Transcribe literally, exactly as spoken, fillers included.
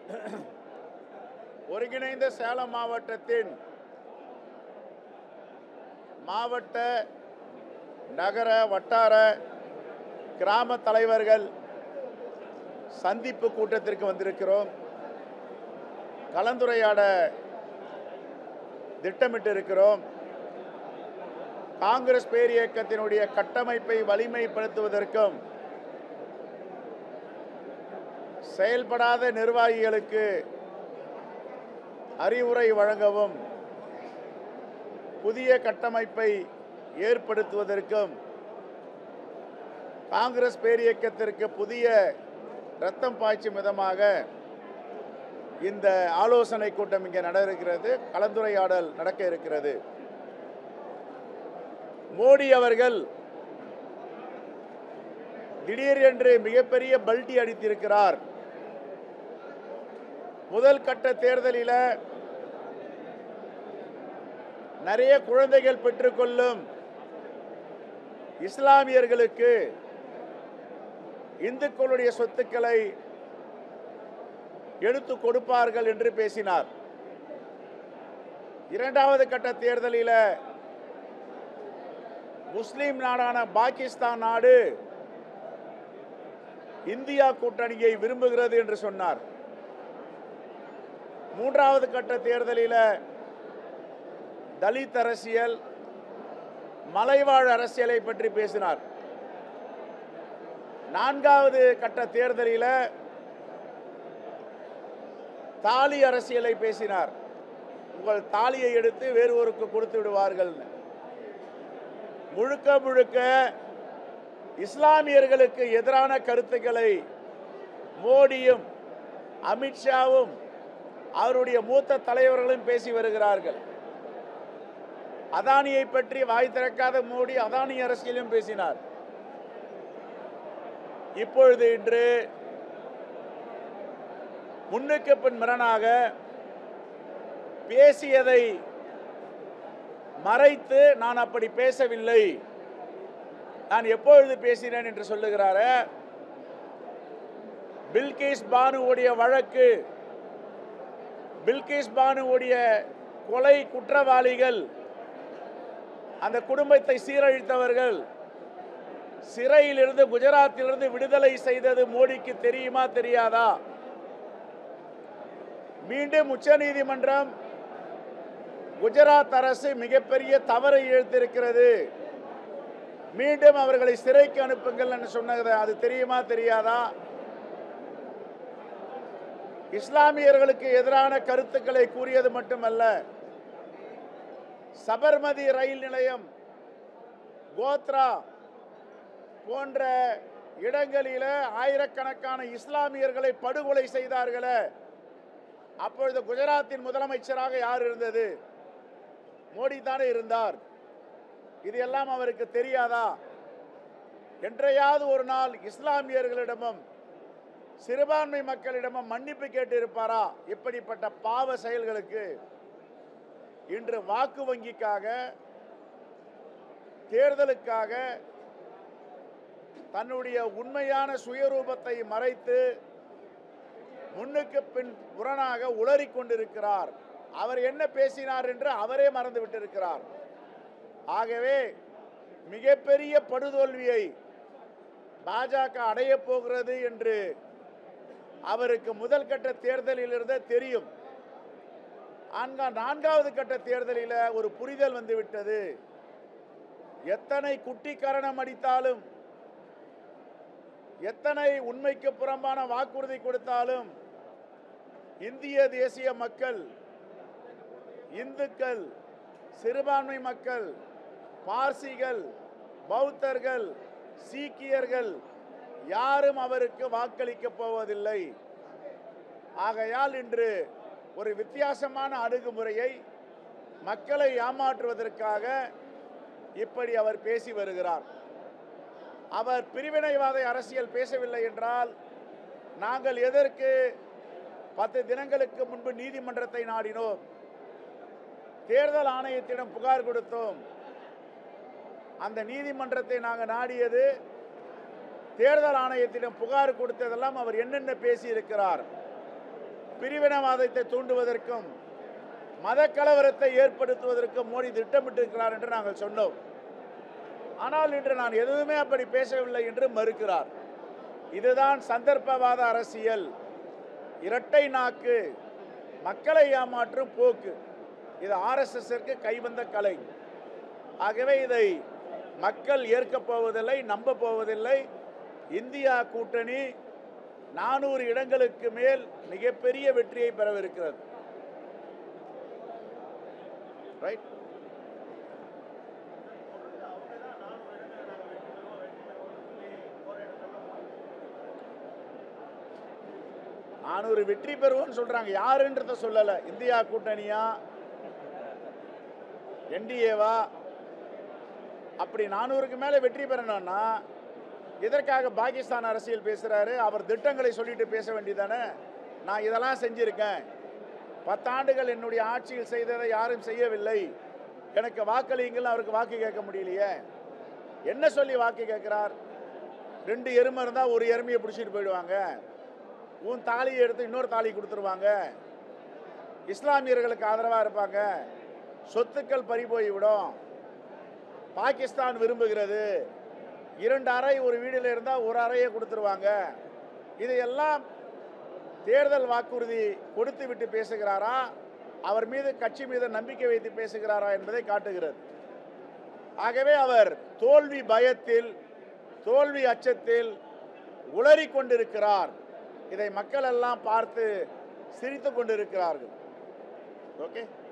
ஒருங்கிணைந்த சேலம் மாவட்டத்தின் மாவட்ட நகர வட்டார கிராம தலைவர்கள் சந்திப்பு கூட்டத்திற்கு வந்திருக்கிறோம். கலந்துரையாட திட்டமிட்டு இருக்கிறோம். காங்கிரஸ் பேரியக்கத்தினுடைய கட்டமைப்பை வலிமைப்படுத்துவதற்கும் செயல்படாத நிர்வாகிகளுக்கு அறிவுரை வழங்கவும் புதிய கட்டமைப்பை ஏற்படுத்துவதற்கும் காங்கிரஸ் பேரியக்கத்திற்கு புதிய ரத்தம் பாய்ச்சும் விதமாக இந்த ஆலோசனை கூட்டம் இங்கே நட இருக்கிறது. கலந்துரையாடல் நடக்க இருக்கிறது. மோடி அவர்கள் திடீரென்று மிகப்பெரிய பல்டி அடித்திருக்கிறார். முதல் கட்ட தேர்தலில் நிறைய குழந்தைகள் பெற்றுக்கொள்ளும் இஸ்லாமியர்களுக்கு இந்துக்களுடைய சொத்துக்களை எடுத்து கொடுப்பார்கள் என்று பேசினார். இரண்டாவது கட்ட தேர்தலில் முஸ்லிம் நாடான பாகிஸ்தான் நாடு இந்தியா கூட்டணியை விரும்புகிறது என்று சொன்னார். மூன்றாவது கட்ட தேர்தலில் தலித் அரசியல், மலைவாழ் அரசியலை பற்றி பேசினார். நான்காவது கட்ட தேர்தலில் தாலி அரசியலை பேசினார். உங்கள் தாலியை எடுத்து வேறு ஒருக்கு கொடுத்து விடுவார்கள். முழுக்க முழுக்க இஸ்லாமியர்களுக்கு எதிரான கருத்துக்களை மோடியும் அமித்ஷாவும் அவருடைய மூத்த தலைவர்களும் பேசி வருகிறார்கள். அதானியை பற்றி வாய் திறக்காத மோடி அதானி அரசியலும் பேசினார். இப்பொழுது இன்று முன்னுக்கு பின் முரணாக பேசியதை மறைத்து நான் அப்படி பேசவில்லை, நான் எப்பொழுது பேசினேன் என்று சொல்லுகிறார். பில்கிஸ் பானுவுடைய வழக்கு, பில்கிஸ் பானுவுடைய கொலை குற்றவாளிகள், அந்த குடும்பத்தை சீரழித்தவர்கள் சிறையிலிருந்து குஜராத்திலிருந்து விடுதலை செய்தது மோடிக்கு தெரியுமா தெரியாதா? மீண்டும் உச்சநீதிமன்றம் குஜராத் அரசு மிகப்பெரிய தவறை இழைத்திருக்கிறது, மீண்டும் அவர்களை சிறைக்கு அனுப்புங்கள் என்று சொன்னது அது தெரியுமா தெரியாதா? இஸ்லாமியர்களுக்கு எதிரான கருத்துக்களை கூறியது மட்டுமல்ல, சபர்மதி ரயில் நிலையம், கோத்ரா போன்ற இடங்களில் ஆயிரக்கணக்கான இஸ்லாமியர்களை படுகொலை செய்தார்களே, அப்பொழுது குஜராத்தின் முதலமைச்சராக யார் இருந்தது? மோடி தானே இருந்தார். இது எல்லாம் அவருக்கு தெரியாதா? என்றையாவது ஒரு நாள் இஸ்லாமியர்களிடமும் சிறுபான்மை மக்களிடமும் மன்னிப்பு கேட்டு இருப்பாரா? இப்படிப்பட்ட பாவ செயல்களுக்கு இன்று வாக்கு வங்கிக்காக, தேர்தலுக்காக தன்னுடைய உண்மையான சுயரூபத்தை மறைத்து முன்னுக்கு பின் புறனாக உளறிக் கொண்டிருக்கிறார். அவர் என்ன பேசினார் என்று அவரே மறந்து விட்டிருக்கிறார். ஆகவே மிகப்பெரிய படுதோல்வியை பாஜக அடைய போகிறது என்று அவருக்கு முதல் கட்ட தேர்தலில் இருந்தே தெரியும். நான்காவது கட்ட தேர்தலில் ஒரு புரிதல் வந்துவிட்டது. எத்தனை குட்டி கரணம் அடித்தாலும், எத்தனை உண்மைக்கு புறம்பான வாக்குறுதி கொடுத்தாலும் இந்திய தேசிய மக்கள், இந்துக்கள், சிறுபான்மை மக்கள், பார்சிகள், பௌத்தர்கள், சீக்கியர்கள் யாரும் அவருக்கு வாக்களிக்க போவதில்லை. ஆகையால் இன்று ஒரு வித்தியாசமான அணுகுமுறையை மக்களை ஏமாற்றுவதற்காக இப்படி அவர் பேசி வருகிறார். அவர் பிரிவினைவாத அரசியல் பேசவில்லை என்றால் நாங்கள் எதற்கு பத்து தினங்களுக்கு முன்பு நீதிமன்றத்தை நாடினோம், தேர்தல் ஆணையத்திடம் புகார் கொடுத்தோம். அந்த நீதிமன்றத்தை நாங்கள் நாடியது, தேர்தல் ஆணையத்திடம் புகார் கொடுத்ததெல்லாம் அவர் என்னென்ன பேசி இருக்கிறார். பிரிவினவாதத்தை தூண்டுவதற்கும் மத கலவரத்தை ஏற்படுத்துவதற்கும் மோடி திட்டமிட்டிருக்கிறார் என்று நாங்கள் சொன்னோம். ஆனால் இன்று நான் எதுவுமே அப்படி பேசவில்லை என்று மறுக்கிறார். இதுதான் சந்தர்ப்பவாத அரசியல், இரட்டை நாக்கு, மக்களை ஏமாற்றும் போக்கு. இது ஆர்எஸ்எஸ்ஸிற்கு கைவந்த கலை. ஆகவே இதை மக்கள் ஏற்கப் போவதில்லை, நம்ப போவதில்லை. இந்தியா கூட்டணி நானூறு இடங்களுக்கு மேல் மிகப்பெரிய வெற்றியை பெறவிருக்கிறது. ரைட்? நானூறு வெற்றி பெறுவோம் சொல்றாங்க. யாருன்றத சொல்லல. இந்தியா கூட்டணியா, என்டிஏவா? அப்படி நானூறுக்கு மேல வெற்றி பெறணும்னா இதற்காக பாகிஸ்தான் அரசியல் பேசுறாரு. அவர் திட்டங்களை சொல்லிட்டு பேச வேண்டியதானே. நான் இதெல்லாம் செஞ்சிருக்கேன், பத்தாண்டுகள் என்னுடைய ஆட்சியில் செய்ததை யாரும் செய்யவில்லை, எனக்கு வாக்களியுங்கள். அவருக்கு வாக்கு கேட்க முடியலையே. என்ன சொல்லி வாக்கு கேட்கிறார்? ரெண்டு எருமை இருந்தா ஒரு எருமையை பிடிச்சிட்டு போயிடுவாங்க, உன் தாலியை எடுத்து இன்னொரு தாலி கொடுத்துருவாங்க, இஸ்லாமியர்களுக்கு ஆதரவாக இருப்பாங்க, சொத்துக்கள் பறி போய்விடும், பாகிஸ்தான் விரும்புகிறது, இரண்டு அறை ஒரு வீடில் இருந்தால் ஒரு அறையை கொடுத்துருவாங்க. இதையெல்லாம் தேர்தல் வாக்குறுதி கொடுத்து விட்டு பேசுகிறாரா, அவர் மீது கட்சி மீது நம்பிக்கை வைத்து பேசுகிறாரா என்பதை காட்டுகிறது. ஆகவே அவர் தோல்வி பயத்தில், தோல்வி அச்சத்தில் உளறி கொண்டிருக்கிறார். இதை மக்கள் எல்லாம் பார்த்து சிரித்து கொண்டிருக்கிறார்கள். ஓகே.